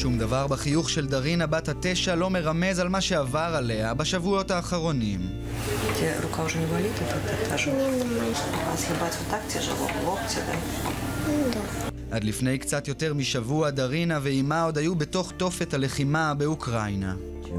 שום דבר בחיוך של דרינה בת ה9 לא מרמז על מה שעבר עליה בשבועות האחרונים. עד לפני קצת יותר משבוע דרינה ואימה עוד היו בתוך תופת הלחימה באוקראינה.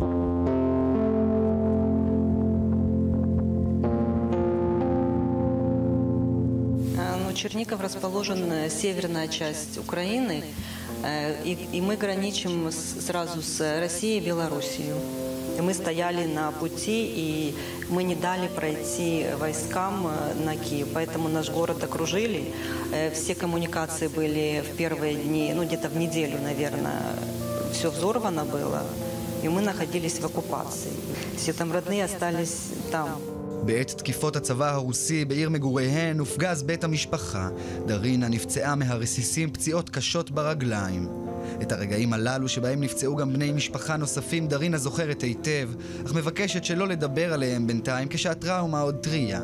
Чернигов расположен северная часть Украины, и мы граничим сразу с Россией и Белоруссией. Мы стояли на пути, и мы не дали пройти войскам на Киев, поэтому наш город окружили. Все коммуникации были в первые дни, где-то в неделю, наверное, все взорвано было, и мы находились в оккупации. Все там родные остались там. בעת תקיפות הצבא הרוסי בעיר מגוריהן הופגז בית המשפחה. דרינה נפצעה מהרסיסים פציעות קשות ברגליים. את הרגעים הללו שבהם נפצעו גם בני משפחה נוספים דרינה זוכרת היטב, אך מבקשת שלא לדבר עליהם בינתיים כשהטראומה עוד טריה.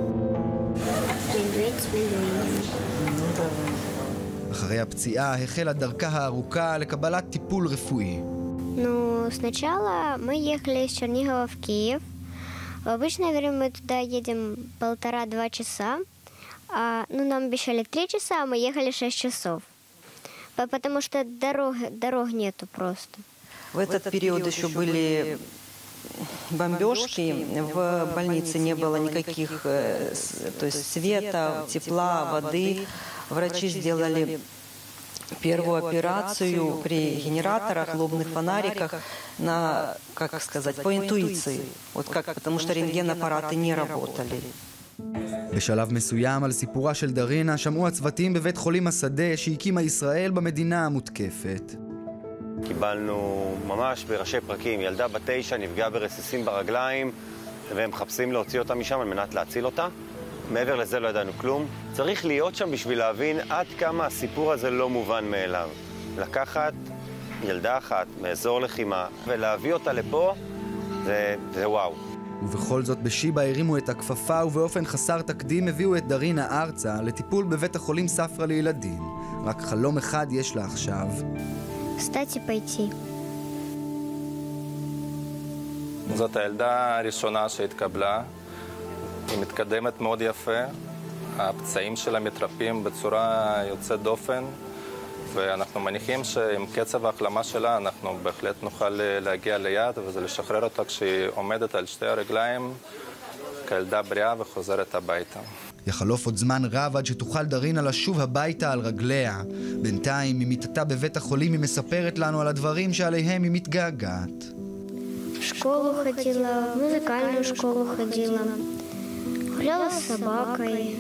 אחרי הפציעה החלה דרכה הארוכה לקבלת טיפול רפואי. Сначала мы ехали из Чернигова в Киев. В обычное время мы туда едем 1,5-2 часа, нам обещали 3 часа, а мы ехали 6 часов, потому что дорог нету просто. В этот период еще были бомбежки, в больнице не было никаких, то есть света, тепла, воды. Врачи сделали первую операцию при генераторах, лобных фонариках по интуиции. Потому что рентген-аппараты не работали. בשלב מסוים על סיפורה של דרינה שמעו הצוותים בבית חולים השדה שהקימה ישראל במדינה המותקפת. קיבלנו ממש בראשי פרקים, ילדה בת 9 נפגעה ברסיסים ברגליים והם מחפשים להוציא אותה משם על מנת להציל אותה. מעבר לזה לא ידענו כלום. צריך להיות שם בשביל להבין עד כמה הסיפור הזה לא מובן מאליו. לקחת ילדה אחת מאזור לחימה ולהביא אותה לפה, זה וואו. ובכל זאת בשיבא הרימו את הכפפה ובאופן חסר תקדים הביאו את דרינה ארצה לטיפול בבית החולים ספרא לילדים. רק חלום אחד יש לה עכשיו. Кстати, пойти. זאת הילדה הראשונה שהתקבלה. היא מתקדמת מאוד יפה. הפצעים שלה מתרפאים בצורה יוצאת דופן. ואנחנו מניחים שעם קצב ההחלמה שלה אנחנו בהחלט נוכל להגיע ליד וזה לשחרר אותה כשהיא עומדת על שתי הרגליים כילדה בריאה וחוזרת הביתה. יחלוף עוד זמן רב עד שתוכל דרינה לשוב הביתה על רגליה. בינתיים ממיטתה בבית החולים היא מספרת לנו על הדברים שעליהם היא מתגעגעת. школу ходила, в музыкальную школу ходила. гуляла с собакой,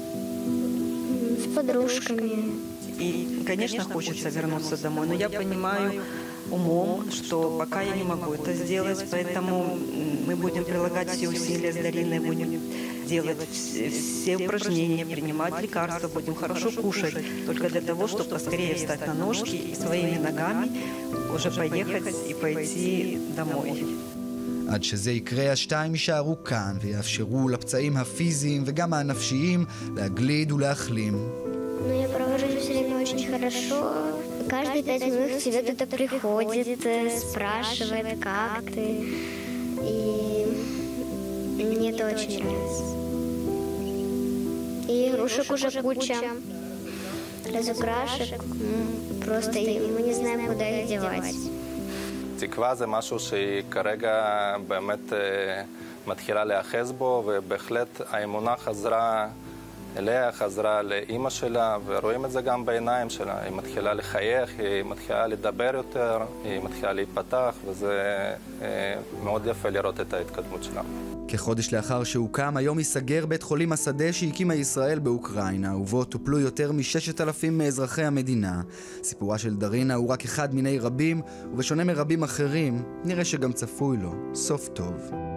с подружками. И, конечно, хочется вернуться домой, но я понимаю умом, что пока я не могу это сделать, поэтому мы будем прилагать все усилия с Дариной, будем делать все упражнения, принимать лекарства, будем хорошо кушать, только для того, чтобы поскорее встать на ножки и своими ногами уже поехать и пойти домой. עד שזה יקרה, השתיים יישארו כאן ויאפשרו לפצעים הפיזיים וגם הנפשיים להגליד ולהחלים. Но я провожу все время очень хорошо. Каждые 5 минут к тебе кто-то приходит, спрашивает, как ты. И мне это очень нравится. И игрушек уже куча, разукрашек. Просто мы не знаем, куда их девать. תקווה זה משהו שהיא כרגע באמת מתחילה להאחז בו, ובהחלט האמונה חזרה אליה, חזרה לאמא שלה, ורואים את זה גם בעיניים שלה. היא מתחילה לחייך, היא מתחילה לדבר יותר, היא מתחילה להיפתח, וזה מאוד יפה לראות את ההתקדמות שלה. כחודש לאחר שהוקם, היום ייסגר בית חולים השדה שהקימה ישראל באוקראינה, ובו טופלו יותר מ-6,000 מאזרחי המדינה. סיפורה של דרינה הוא רק אחד מיני רבים, ובשונה מרבים אחרים, נראה שגם צפוי לו סוף טוב.